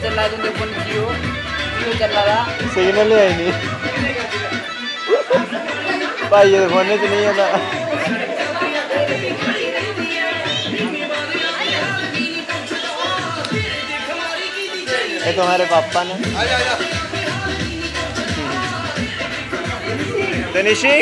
चल रहा है, तुमने फोन जियो चल रहा था, सिग्नल ही है नहीं भाई, ये फोन से नहीं होता। ये तुम्हारे पापा ने। तनिशी